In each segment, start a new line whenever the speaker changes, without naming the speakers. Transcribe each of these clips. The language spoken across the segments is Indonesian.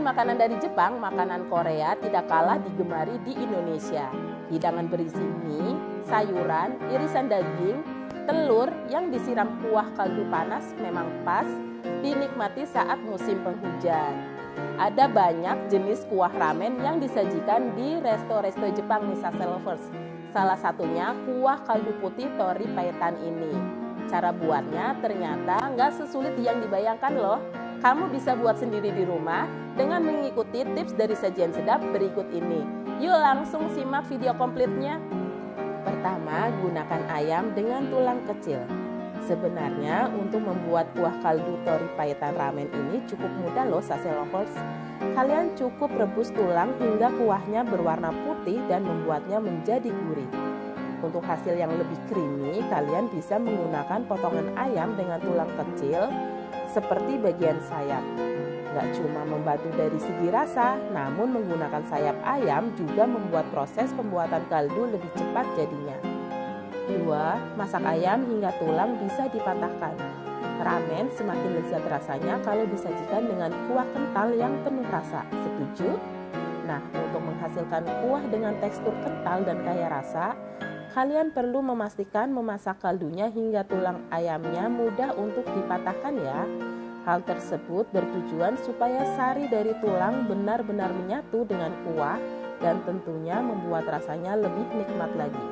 makanan dari Jepang, makanan Korea tidak kalah digemari di Indonesia. Hidangan berisi mie, sayuran, irisan daging, telur yang disiram kuah kaldu panas memang pas dinikmati saat musim penghujan. Ada banyak jenis kuah ramen yang disajikan di resto-resto Jepang nih Sase Lovers. Salah satunya kuah kaldu putih tori paetan ini. Cara buatnya ternyata nggak sesulit yang dibayangkan loh. Kamu bisa buat sendiri di rumah dengan mengikuti tips dari sajian sedap berikut ini. Yuk langsung simak video komplitnya. Pertama, gunakan ayam dengan tulang kecil. Sebenarnya untuk membuat kuah kaldu tori paetan ramen ini cukup mudah loh Sase Lovers. Kalian cukup rebus tulang hingga kuahnya berwarna putih dan membuatnya menjadi gurih. Untuk hasil yang lebih creamy, kalian bisa menggunakan potongan ayam dengan tulang kecil seperti bagian sayap. Gak cuma membantu dari segi rasa, namun menggunakan sayap ayam juga membuat proses pembuatan kaldu lebih cepat jadinya. 2. Masak ayam hingga tulang bisa dipatahkan. Ramen semakin lezat rasanya kalau disajikan dengan kuah kental yang penuh rasa. Setuju? Nah, untuk menghasilkan kuah dengan tekstur kental dan kaya rasa, kalian perlu memastikan memasak kaldunya hingga tulang ayamnya mudah untuk dipatahkan ya. Hal tersebut bertujuan supaya sari dari tulang benar-benar menyatu dengan kuah dan tentunya membuat rasanya lebih nikmat lagi.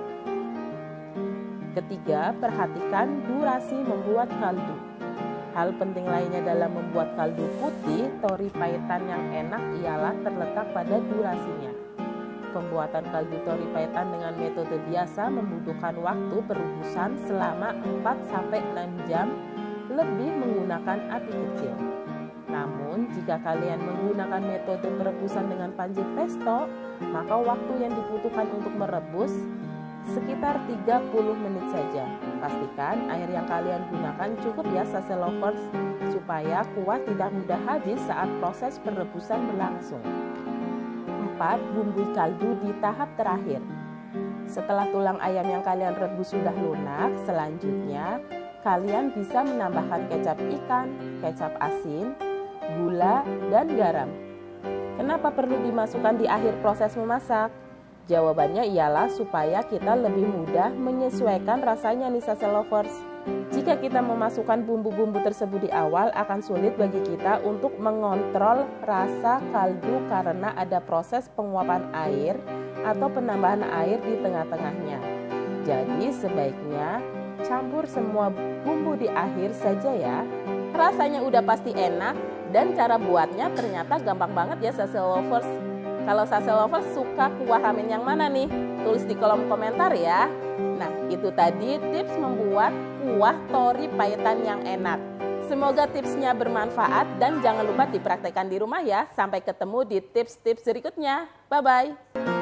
Ketiga, perhatikan durasi membuat kaldu. Hal penting lainnya dalam membuat kaldu putih tori paetan yang enak ialah terletak pada durasinya. Pembuatan kaldu tori paetan dengan metode biasa membutuhkan waktu perebusan selama 4-6 jam lebih menggunakan api kecil. Namun, jika kalian menggunakan metode perebusan dengan panci presto, maka waktu yang dibutuhkan untuk merebus sekitar 30 menit saja. Pastikan air yang kalian gunakan cukup ya Sase Lovers, supaya kuah tidak mudah habis saat proses perebusan berlangsung. 4. Bumbui kaldu di tahap terakhir. Setelah tulang ayam yang kalian rebus sudah lunak, selanjutnya kalian bisa menambahkan kecap ikan, kecap asin, gula, dan garam. Kenapa perlu dimasukkan di akhir proses memasak? Jawabannya ialah supaya kita lebih mudah menyesuaikan rasanya nih Sase Lovers. Jika kita memasukkan bumbu-bumbu tersebut di awal, akan sulit bagi kita untuk mengontrol rasa kaldu karena ada proses penguapan air atau penambahan air di tengah-tengahnya. Jadi sebaiknya campur semua bumbu di akhir saja ya. Rasanya udah pasti enak dan cara buatnya ternyata gampang banget ya Sase Lovers. Kalau Sase Lovers suka kuah ramen yang mana nih? Tulis di kolom komentar ya. Nah, itu tadi tips membuat kuah tori paetan yang enak. Semoga tipsnya bermanfaat dan jangan lupa dipraktekkan di rumah ya. Sampai ketemu di tips-tips berikutnya. Bye-bye.